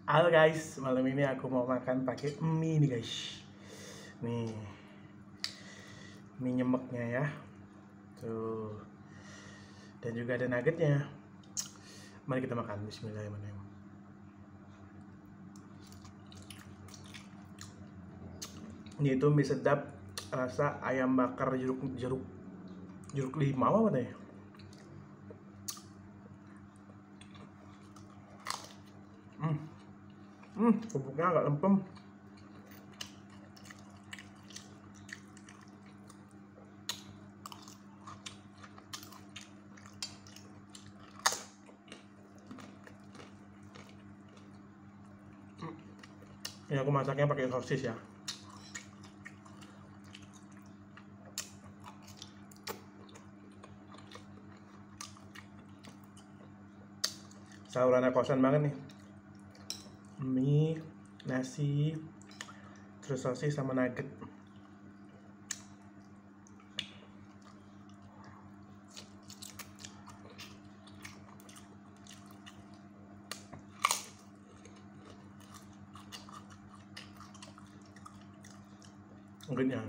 Halo guys, malam ini aku mau makan pakai mie nih guys. Nih, mie nyemeknya ya. Tuh. Dan juga ada nuggetnya. Mari kita makan. Bismillahirrahmanirrahim. Ini itu mie sedap rasa ayam bakar jeruk limau apa nih? Bubuknya agak lempem. Ini aku masaknya pakai sosis ya. Sahurannya kosan banget nih. Mie, nasi, terus sosis sama nugget. Nuggetnya.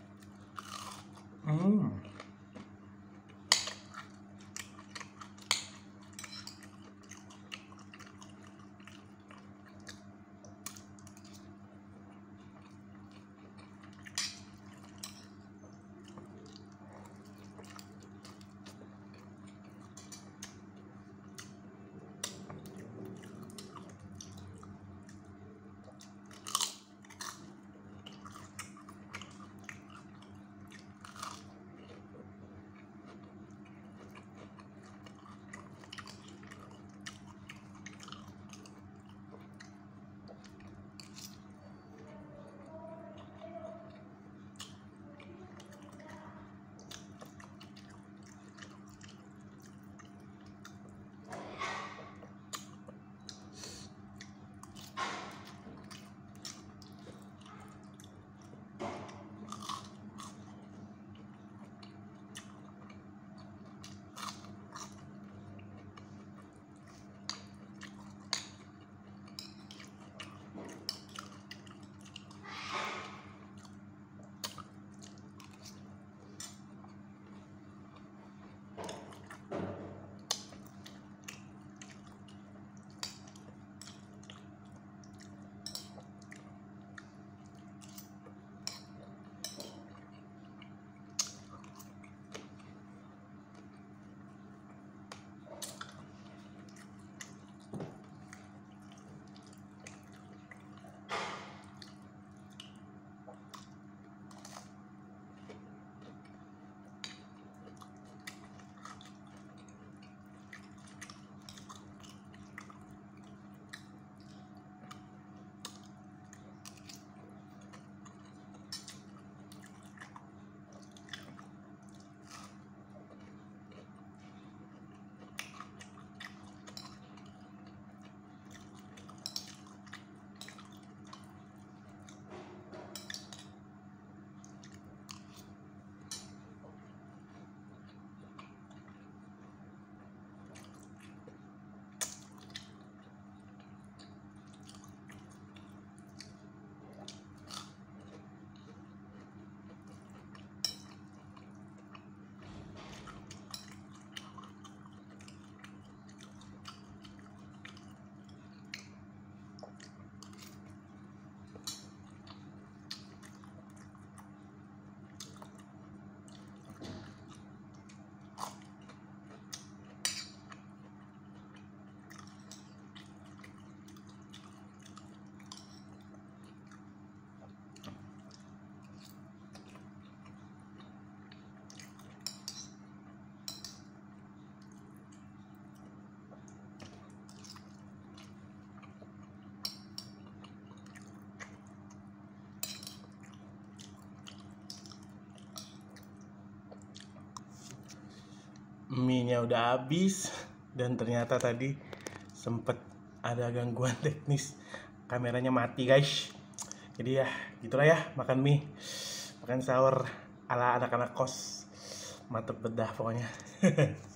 Mie-nya udah habis dan ternyata tadi sempet ada gangguan teknis, kameranya mati guys. Jadi ya gitulah ya, makan mie, makan sahur ala anak-anak kos, mantep bedah pokoknya.